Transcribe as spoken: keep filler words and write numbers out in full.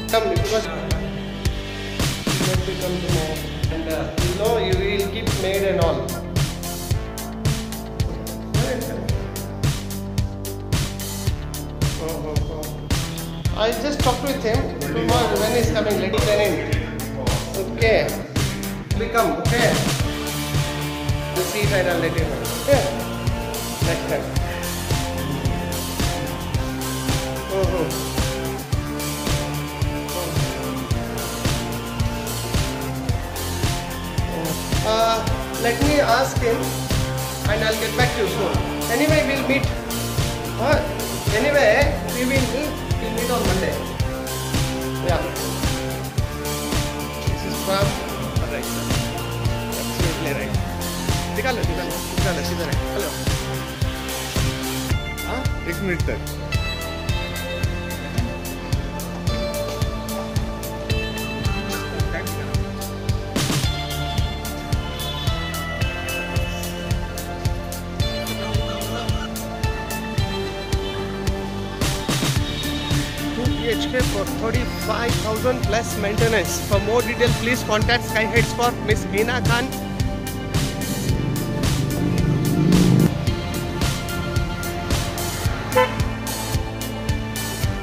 Come, because let me come to know. And uh, you know you will keep maid and all. Oh, oh, oh. I just talked with him. Tomorrow when he's coming, let him in. Okay. We come, okay? The seat and I'll let you know. Okay? Next time. Oh, oh. Uh, let me ask him and I'll get back to you soon. Anyway, we'll meet. Uh, anyway, we will we'll meet on Monday. Yeah. This is from right sir. Absolutely right. निकालो निकालो निकालो सीधा right. Hello. हाँ एक minute तक. H K for thirty-five thousand plus maintenance. For more details, please contact Sky Heads for Miss Meena Khan.